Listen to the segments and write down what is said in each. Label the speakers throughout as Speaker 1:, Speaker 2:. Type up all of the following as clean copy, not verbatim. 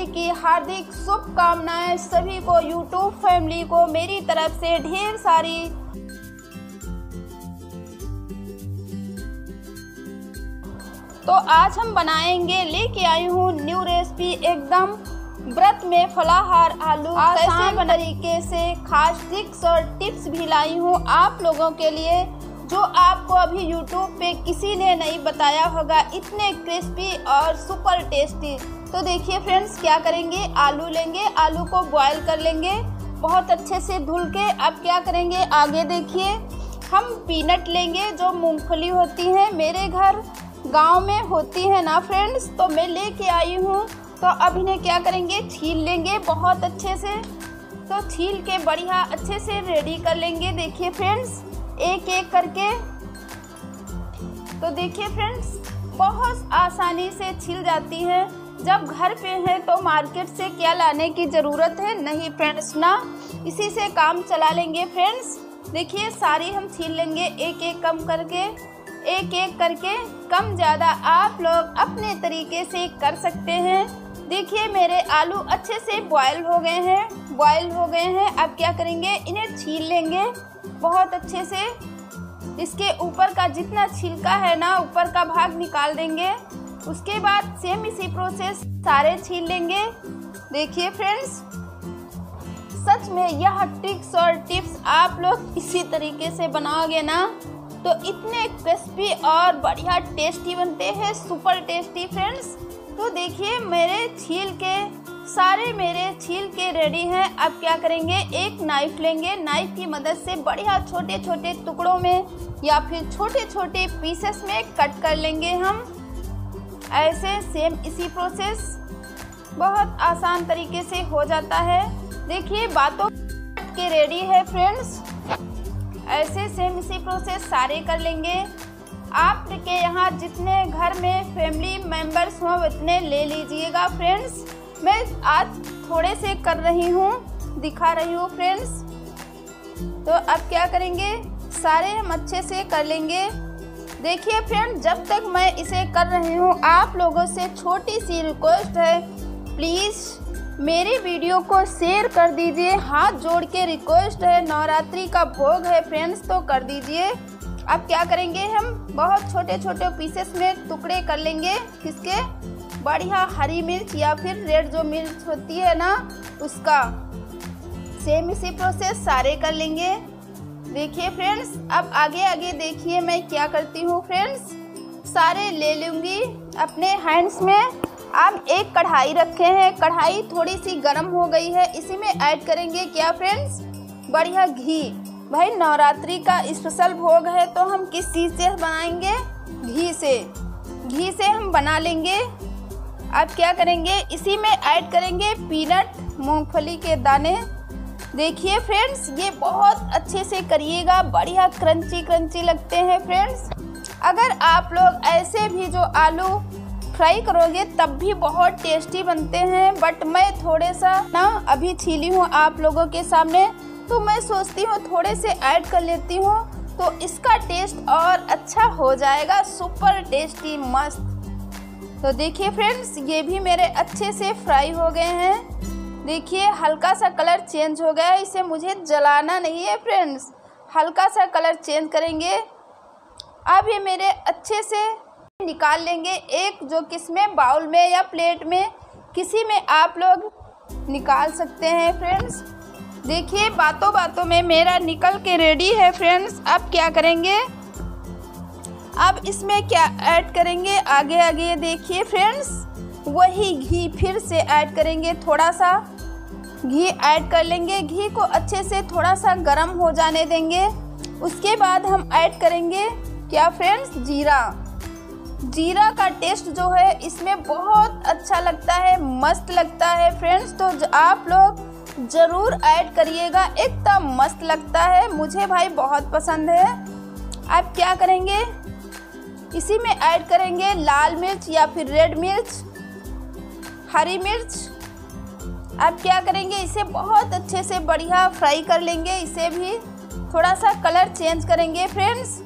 Speaker 1: की हार्दिक शुभकामनाएं। सभी को यूट्यूब फैमिली को मेरी तरफ से ढेर सारी। तो आज हम बनाएंगे, लेके आई हूँ न्यू रेसिपी, एकदम व्रत में फलाहार आलू आसान तरीके से। खास ट्रिक्स और टिप्स भी लाई हूँ आप लोगों के लिए, जो आपको अभी यूट्यूब पे किसी ने नहीं बताया होगा। इतने क्रिस्पी और सुपर टेस्टी। तो देखिए फ्रेंड्स, क्या करेंगे, आलू लेंगे, आलू को बॉईल कर लेंगे बहुत अच्छे से धुल के। अब क्या करेंगे आगे देखिए, हम पीनट लेंगे, जो मूंगफली होती है, मेरे घर गांव में होती है ना फ्रेंड्स, तो मैं लेके आई हूँ। तो अब इन्हें क्या करेंगे, छील लेंगे बहुत अच्छे से। तो छील के बढ़िया अच्छे से रेडी कर लेंगे। देखिए फ्रेंड्स, एक एक करके। तो देखिए फ्रेंड्स, बहुत आसानी से छिल जाती है। जब घर पे है तो मार्केट से क्या लाने की ज़रूरत है, नहीं फ्रेंड्स ना, इसी से काम चला लेंगे फ्रेंड्स। देखिए सारी हम छील लेंगे एक एक कम करके, एक एक करके, कम ज़्यादा आप लोग अपने तरीके से कर सकते हैं। देखिए मेरे आलू अच्छे से बॉयल हो गए हैं। अब क्या करेंगे, इन्हें छील लेंगे बहुत अच्छे से। इसके ऊपर का जितना छिलका है ना, ऊपर का भाग निकाल देंगे। उसके बाद सेम इसी प्रोसेस सारे छील लेंगे। देखिए फ्रेंड्स, सच में यह ट्रिक्स और टिप्स आप लोग इसी तरीके से बनाओगे ना, तो इतने क्रिस्पी और बढ़िया टेस्टी बनते हैं, सुपर टेस्टी फ्रेंड्स। तो देखिए मेरे छील के रेडी हैं। अब क्या करेंगे, एक नाइफ लेंगे, नाइफ की मदद से बढ़िया छोटे छोटे टुकड़ों में या फिर छोटे छोटे पीसेस में कट कर लेंगे हम। ऐसे सेम इसी प्रोसेस बहुत आसान तरीके से हो जाता है। देखिए बातों के रेडी है फ्रेंड्स। ऐसे सेम इसी प्रोसेस सारे कर लेंगे। आपके यहाँ जितने घर में फैमिली मेंबर्स हों उतने ले लीजिएगा फ्रेंड्स। मैं आज थोड़े से कर रही हूँ, दिखा रही हूँ फ्रेंड्स। तो अब क्या करेंगे, सारे हम अच्छे से कर लेंगे। देखिए फ्रेंड्स, जब तक मैं इसे कर रही हूँ, आप लोगों से छोटी सी रिक्वेस्ट है, प्लीज़ मेरी वीडियो को शेयर कर दीजिए। हाथ जोड़ के रिक्वेस्ट है, नवरात्रि का भोग है फ्रेंड्स, तो कर दीजिए। अब क्या करेंगे, हम बहुत छोटे छोटे पीसेस में टुकड़े कर लेंगे। किसके, बढ़िया हरी मिर्च या फिर रेड जो मिर्च होती है ना, उसका। सेम इसी प्रोसेस सारे कर लेंगे। देखिए फ्रेंड्स, अब आगे देखिए मैं क्या करती हूँ फ्रेंड्स। सारे ले लूँगी अपने हैंड्स में। अब एक कढ़ाई रखे हैं, कढ़ाई थोड़ी सी गर्म हो गई है। इसी में ऐड करेंगे क्या फ्रेंड्स, बढ़िया घी। भाई नवरात्रि का स्पेशल भोग है, तो हम किस चीज़ से बनाएंगे, घी से हम बना लेंगे। अब क्या करेंगे, इसी में ऐड करेंगे पीनट, मूंगफली के दाने। देखिए फ्रेंड्स, ये बहुत अच्छे से करिएगा, बढ़िया क्रंची लगते हैं फ्रेंड्स। अगर आप लोग ऐसे भी जो आलू फ्राई करोगे तब भी बहुत टेस्टी बनते हैं, बट मैं थोड़े सा ना अभी छीली हूँ आप लोगों के सामने, तो मैं सोचती हूँ थोड़े से ऐड कर लेती हूँ, तो इसका टेस्ट और अच्छा हो जाएगा, सुपर टेस्टी मस्त। तो देखिए फ्रेंड्स, ये भी मेरे अच्छे से फ्राई हो गए हैं। देखिए हल्का सा कलर चेंज हो गया है, इसे मुझे जलाना नहीं है फ्रेंड्स, हल्का सा कलर चेंज करेंगे। अब ये मेरे अच्छे से निकाल लेंगे, एक जो किसमें, बाउल में या प्लेट में, किसी में आप लोग निकाल सकते हैं फ्रेंड्स। देखिए बातों में मेरा निकल के रेडी है फ्रेंड्स। अब क्या करेंगे, अब इसमें क्या ऐड करेंगे, आगे देखिए फ्रेंड्स, वही घी फिर से ऐड करेंगे। थोड़ा सा घी ऐड कर लेंगे, घी को अच्छे से थोड़ा सा गर्म हो जाने देंगे। उसके बाद हम ऐड करेंगे क्या फ्रेंड्स, जीरा का टेस्ट जो है इसमें बहुत अच्छा लगता है, मस्त लगता है फ्रेंड्स। तो आप लोग ज़रूर ऐड करिएगा, एकदम मस्त लगता है, मुझे भाई बहुत पसंद है। अब क्या करेंगे, इसी में ऐड करेंगे लाल मिर्च या फिर रेड मिर्च, हरी मिर्च। अब क्या करेंगे, इसे बहुत अच्छे से बढ़िया फ्राई कर लेंगे, इसे भी थोड़ा सा कलर चेंज करेंगे फ्रेंड्स।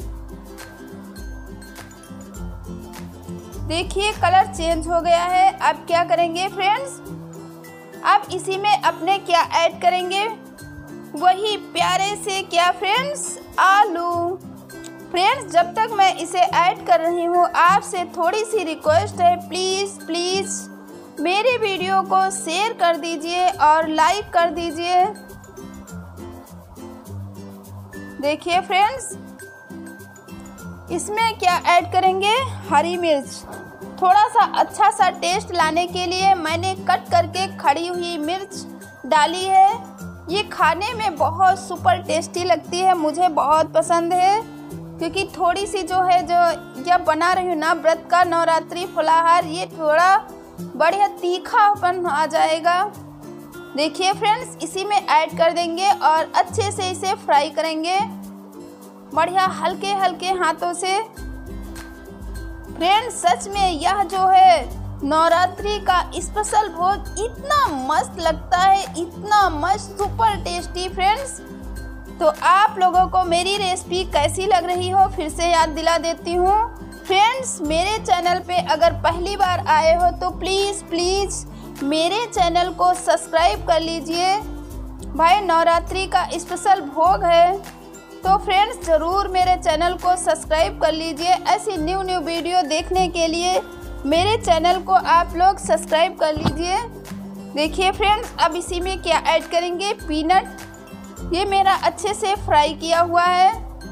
Speaker 1: देखिए कलर चेंज हो गया है। अब क्या करेंगे फ्रेंड्स, अब इसी में अपने क्या ऐड करेंगे, वही प्यारे से क्या फ्रेंड्स, आलू। फ्रेंड्स जब तक मैं इसे ऐड कर रही हूँ आपसे थोड़ी सी रिक्वेस्ट है, प्लीज़ मेरे वीडियो को शेयर कर दीजिए और लाइक कर दीजिए। देखिए फ्रेंड्स इसमें क्या ऐड करेंगे, हरी मिर्च। थोड़ा सा अच्छा सा टेस्ट लाने के लिए मैंने कट करके खड़ी हुई मिर्च डाली है। ये खाने में बहुत सुपर टेस्टी लगती है, मुझे बहुत पसंद है, क्योंकि थोड़ी सी जो है जो जब बना रही हूँ ना व्रत का नवरात्रि फलाहार, ये थोड़ा बढ़िया तीखापन आ जाएगा। देखिए फ्रेंड्स इसी में ऐड कर देंगे और अच्छे से इसे फ्राई करेंगे बढ़िया हल्के हल्के हाथों से। फ्रेंड्स सच में यह जो है नवरात्रि का स्पेशल भोज इतना मस्त लगता है, इतना मस्त सुपर टेस्टी। फ्रेंड्स तो आप लोगों को मेरी रेसिपी कैसी लग रही हो फिर से याद दिला देती हूँ। फ्रेंड्स मेरे चैनल पे अगर पहली बार आए हो तो प्लीज़ मेरे चैनल को सब्सक्राइब कर लीजिए। भाई नवरात्रि का स्पेशल भोग है तो फ्रेंड्स ज़रूर मेरे चैनल को सब्सक्राइब कर लीजिए। ऐसी न्यू वीडियो देखने के लिए मेरे चैनल को आप लोग सब्सक्राइब कर लीजिए। देखिए फ्रेंड्स अब इसी में क्या ऐड करेंगे, पीनट। ये मेरा अच्छे से फ्राई किया हुआ है।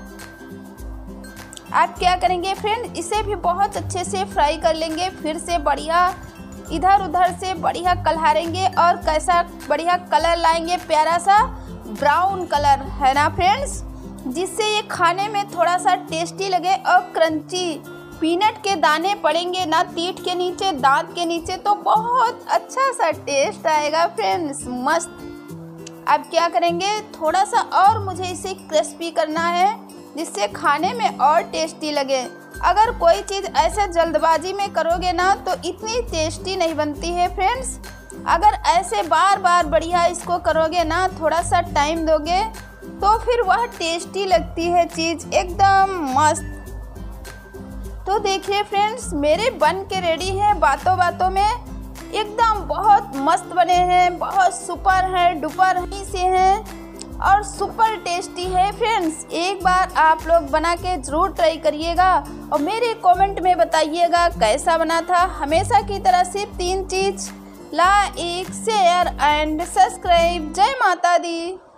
Speaker 1: आप क्या करेंगे फ्रेंड, इसे भी बहुत अच्छे से फ्राई कर लेंगे। फिर से बढ़िया इधर उधर से बढ़िया कलहारेंगे और कैसा बढ़िया कलर लाएंगे, प्यारा सा ब्राउन कलर है ना फ्रेंड्स, जिससे ये खाने में थोड़ा सा टेस्टी लगे और क्रंची। पीनट के दाने पड़ेंगे ना पीठ के नीचे, दांत के नीचे, तो बहुत अच्छा सा टेस्ट आएगा फ्रेंड्स, मस्त। अब क्या करेंगे, थोड़ा सा और मुझे इसे क्रिस्पी करना है जिससे खाने में और टेस्टी लगे। अगर कोई चीज़ ऐसे जल्दबाजी में करोगे ना तो इतनी टेस्टी नहीं बनती है फ्रेंड्स। अगर ऐसे बार बार बढ़िया इसको करोगे ना, थोड़ा सा टाइम दोगे तो फिर वह टेस्टी लगती है चीज़, एकदम मस्त। तो देखिए फ्रेंड्स मेरे बन के रेडी है, बातों बातों में एकदम बहुत मस्त बने हैं, बहुत सुपर हैं, डुपर ही से हैं और सुपर टेस्टी है फ्रेंड्स। एक बार आप लोग बना के ज़रूर ट्राई करिएगा और मेरे कमेंट में बताइएगा कैसा बना था। हमेशा की तरह सिर्फ 3 चीज़, लाइक, शेयर एंड सब्सक्राइब। जय माता दी।